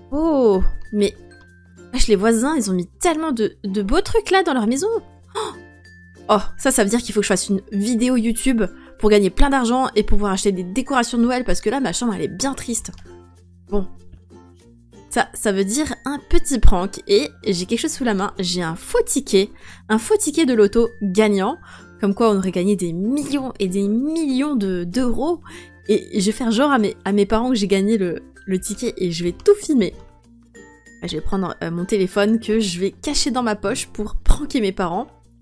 Oh, mais... Wesh, les voisins, ils ont mis tellement de beaux trucs là dans leur maison. Oh, ça veut dire qu'il faut que je fasse une vidéo YouTube pour gagner plein d'argent et pouvoir acheter des décorations de Noël parce que là, ma chambre, elle est bien triste. Bon. Ça veut dire un petit prank et j'ai quelque chose sous la main. J'ai un faux ticket de loto gagnant. Comme quoi, on aurait gagné des millions et des millions d'euros. Et je vais faire genre à mes parents que j'ai gagné le ticket et je vais tout filmer. Je vais prendre mon téléphone que je vais cacher dans ma poche pour pranker mes parents.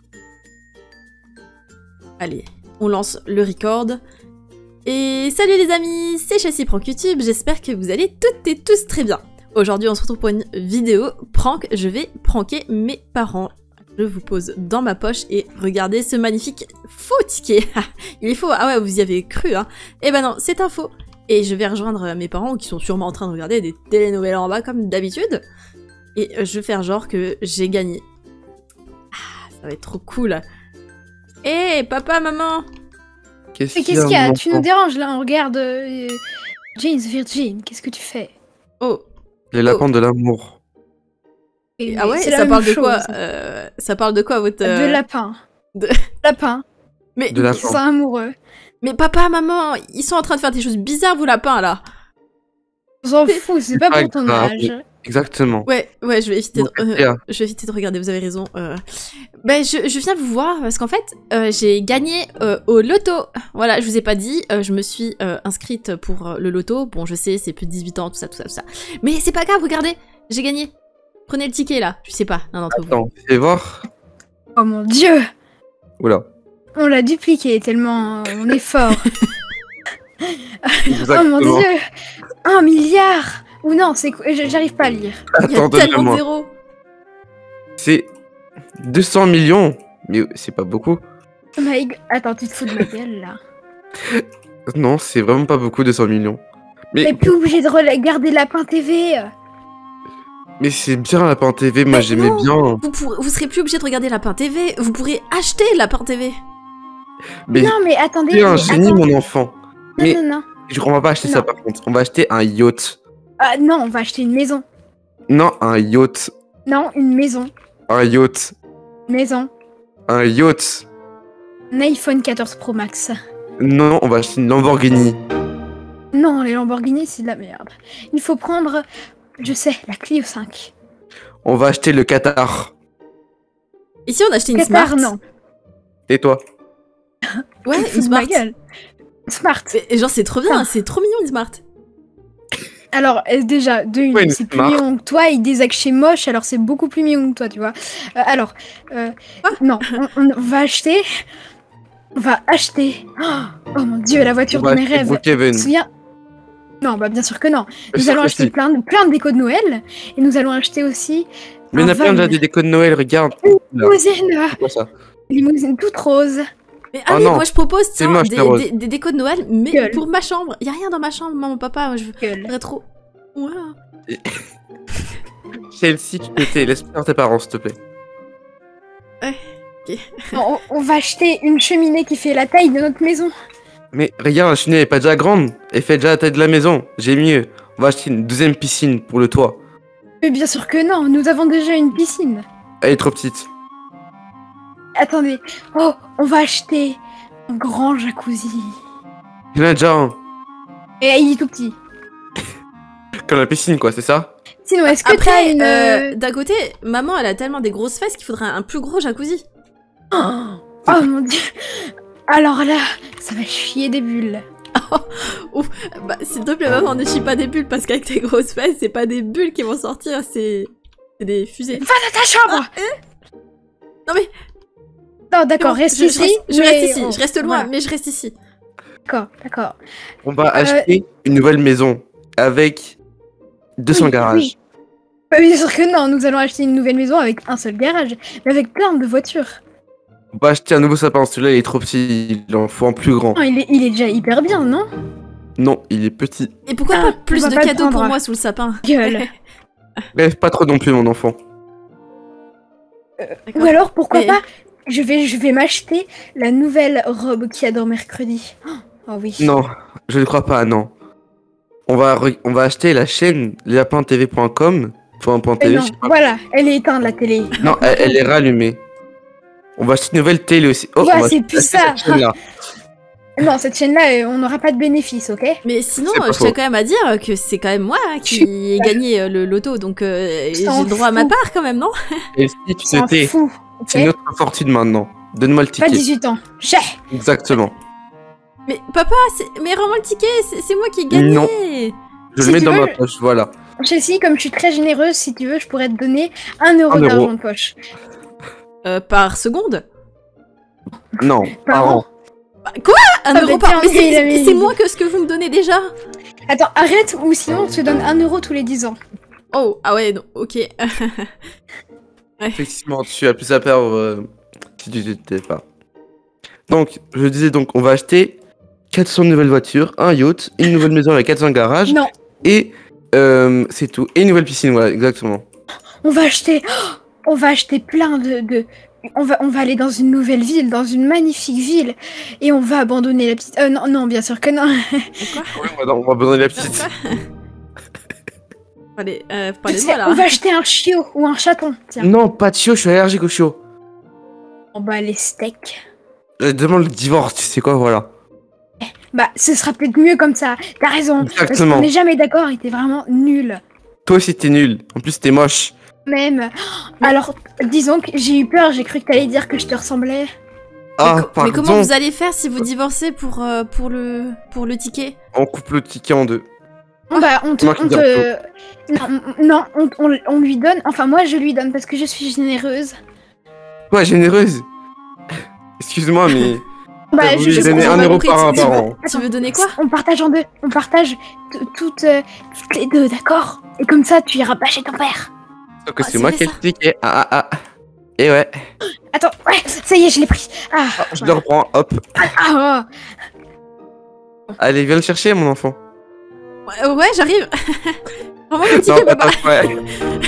Allez, on lance le record. Et salut les amis, c'est Chelsea Prank YouTube, j'espère que vous allez toutes et tous très bien. Aujourd'hui on se retrouve pour une vidéo prank, je vais pranker mes parents. Je vous pose dans ma poche et regardez ce magnifique faux ticket. Il est faux, ah ouais vous y avez cru hein. Eh ben non, c'est un faux. Et je vais rejoindre mes parents qui sont sûrement en train de regarder des télénovelas en bas comme d'habitude. Et je vais faire genre que j'ai gagné. Ah, ça va être trop cool. Hé, papa, maman! Qu'est-ce qu'il y a? Tu nous déranges là, on regarde Jane's Virgin, qu'est-ce que tu fais? Oh! Les lapins de l'amour. Ah ouais, ça parle de quoi? Ça parle de quoi votre... De lapin. De... Lapin. Mais de lapin. Ils sont amoureux. Mais papa, maman, ils sont en train de faire des choses bizarres, vous lapins, là! On s'en fout, c'est pas pour ton âge. Exactement. Ouais, je vais éviter de regarder, vous avez raison. Ben, je viens vous voir parce qu'en fait, j'ai gagné au loto. Voilà, je vous ai pas dit, je me suis inscrite pour le loto. Bon, je sais, c'est plus de 18 ans, tout ça. Mais c'est pas grave, regardez, j'ai gagné. Prenez le ticket, là. Je sais pas, l'un d'entre vous. Attends, fais voir. Oh mon dieu! Oula. On l'a dupliqué tellement on est fort. Oh mon dieu! 1 milliard! Ou non, c'est quoi? J'arrive pas à lire. Il y a tellement de zéros. C'est 200 millions. Mais c'est pas beaucoup. Oh my god. Attends, tu te fous de ma gueule, là. Non, c'est vraiment pas beaucoup, 200 millions. T'es plus obligé de regarder Lapin TV. Mais c'est bien Lapin TV, moi j'aimais bien. Vous serez plus obligé de regarder Lapin TV, vous pourrez acheter Lapin TV. Mais non, mais attendez. Tu es un génie, mon enfant. Mais non. On va pas acheter ça par contre. On va acheter un yacht. Ah non, on va acheter une maison. Non, un yacht. Non, une maison. Un yacht. Maison. Un yacht. Un iPhone 14 Pro Max. Non, on va acheter une Lamborghini. Non, les Lamborghini, c'est de la merde. Il faut prendre, je sais, la Clio 5. On va acheter le Qatar. Ici, on a acheté une Qatar, Smart. non. Et toi? Ouais, une Smart. Smart. Et genre, c'est trop bien, c'est trop mignon une Smart. Alors, déjà, c'est plus mignon que toi, il des chez moche, alors c'est beaucoup plus mignon que toi, tu vois. Non, on va acheter... On va acheter... Oh mon dieu, la voiture de mes rêves. Tu te souviens? Non, bah bien sûr que non. Nous allons acheter plein de décos de Noël, et nous allons acheter aussi... Mais on a plein déjà des décos de Noël, regarde. Limousine toute rose. Mais allez, moi je propose des décos de Noël, mais Gueule. pour ma chambre. Y a rien dans ma chambre, maman, papa. Moi, je voudrais trop. Ouais. Chelsea, tu peux laisse faire tes parents, s'il te plaît. Ouais. Okay. On va acheter une cheminée qui fait la taille de notre maison. Mais regarde, la cheminée elle est pas déjà grande. Elle fait déjà la taille de la maison. J'ai mieux. On va acheter une deuxième piscine pour le toit. Mais bien sûr que non, nous avons déjà une piscine. Elle est trop petite. Attendez, on va acheter un grand jacuzzi. Il y en a déjà un. Et il est tout petit. Comme la piscine, quoi, c'est ça? Sinon, est-ce que après, t'as une... d'un côté, maman, elle a tellement des grosses fesses qu'il faudrait un plus gros jacuzzi. Oh mon dieu. Alors là, ça va chier des bulles. Bah, s'il te plaît, maman, ne chie pas des bulles, parce qu'avec tes grosses fesses, c'est pas des bulles qui vont sortir, c'est des fusées. Va dans ta chambre. Non mais... Non, d'accord, reste ici. Je reste ici, je reste loin, mais je reste ici. D'accord. On va acheter une nouvelle maison avec 200 garages. Oui. Bah, bien sûr que non, nous allons acheter une nouvelle maison avec un seul garage, mais avec plein de voitures. On va acheter un nouveau sapin, celui-là il est trop petit, il en faut un plus grand. Non, il est déjà hyper bien, non? Non, il est petit. Et pourquoi pas plus de cadeaux pour moi sous le sapin? Gueule. Bref, pas trop non plus mon enfant. Ou alors, pourquoi pas, je vais m'acheter la nouvelle robe qu'il y a dans mercredi. Oh oui. Non, je ne crois pas, non. on va acheter la chaîne lapintv.com. Non, voilà, elle est éteinte la télé. Non, elle est rallumée. On va acheter une nouvelle télé aussi. Oh, ouais, c'est plus ça. Non, cette chaîne-là, on n'aura pas de bénéfice, ok? Mais sinon, je tiens quand même à dire que c'est quand même moi qui ai gagné le loto, donc j'ai le droit à ma part quand même, non? Et si tu te tais, c'est notre fortune maintenant. Donne-moi le ticket. Pas 18 ans. Chais. Exactement. Mais papa, mais rends-moi le ticket, c'est moi qui ai gagné. Non. Je le mets dans ma poche, voilà. Chelsea, comme je suis très généreuse, si tu veux, je pourrais te donner 1 euro d'argent de poche. Par seconde? Non, par an. Quoi? 1 euro par an? Mais c'est moins que ce que vous me donnez déjà. Attends, arrête, ou sinon on te donne 1 euro tous les 10 ans. Oh, ah ouais, non, ok. Ouais. Effectivement, tu as plus à perdre si tu t'étais pas. Donc, je disais donc, on va acheter 400 nouvelles voitures, un yacht, une nouvelle maison avec 400 garages. Non. Et c'est tout. Et une nouvelle piscine, voilà, exactement. On va acheter plein de... On va aller dans une nouvelle ville, dans une magnifique ville, et on va abandonner la petite... non, bien sûr que non. Quoi? On va abandonner la petite. Allez, parlez-moi là. On va acheter un chiot ou un chaton, tiens. Non, pas de chiot, je suis allergique au chiot. On va les steaks. Je demande le divorce, tu sais quoi, voilà. Bah, ce sera peut-être mieux comme ça, t'as raison. Exactement. Parce qu'on n'est jamais d'accord et t'es vraiment nul. Toi aussi t'es nul, en plus t'es moche. Même. Alors, disons que j'ai eu peur, j'ai cru que t'allais dire que je te ressemblais. Ah, pardon. Mais comment vous allez faire si vous divorcez pour le ticket? On coupe le ticket en deux. Bah, on lui donne, enfin moi je lui donne parce que je suis généreuse. Ouais, généreuse. Excuse-moi, mais... Bah, je vais donner 1 euro par an. Tu veux donner quoi? On partage en deux, on partage toutes les deux, d'accord? Et comme ça, tu iras pas chez ton père. Sauf que c'est moi qui ai le ticket. Et ouais. Attends, ouais, ça y est, je l'ai pris. Je le reprends, hop. Allez, viens le chercher, mon enfant. Ouais, j'arrive. Vraiment le ticket, papa. Ouais.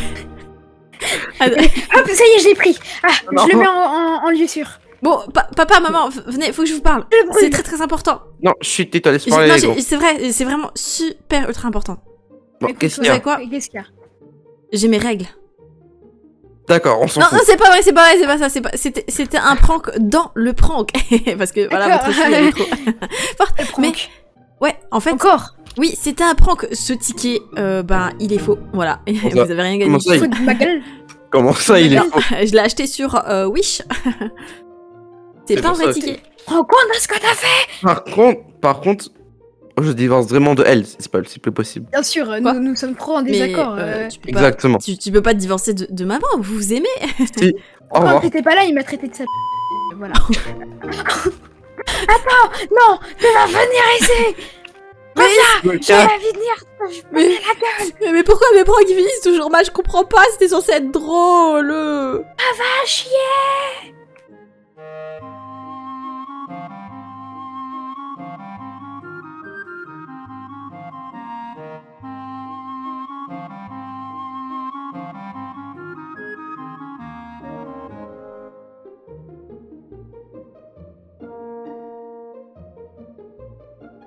Hop, ça y est, je l'ai pris. Je le mets en lieu sûr. Bon, papa, maman, venez, faut que je vous parle. C'est très très important. Non, chut, tais-toi, laisse parler. C'est vrai, c'est vraiment super ultra important. Bon, qu'est-ce qu'il y a? Qu'est-ce qu'il y a? J'ai mes règles. D'accord, on s'en fout. Non, c'est pas vrai, c'est pas ça. C'était un prank dans le prank. Parce que voilà, votre fille elle est trop. Mais ouais, en fait. Encore? Oui, c'était un prank. Ce ticket, il est faux. Voilà, vous avez rien gagné. Faut de ma gueule. Comment ça, il est faux? Je l'ai acheté sur Wish. C'est pas un vrai ticket. Rends compte de ce que t'as fait. Par contre, je divorce vraiment de elle. C'est plus possible. Bien sûr, nous sommes trop en désaccord. Exactement. Tu peux pas te divorcer de maman, vous vous aimez. Si. Quand t'étais pas là, il m'a traité de sa... Voilà. Attends, non, tu vas venir ici. Reviens, je vais venir. Mais pourquoi mes pranks finissent toujours mal? Je comprends pas, c'était censé être drôle. Ça va chier.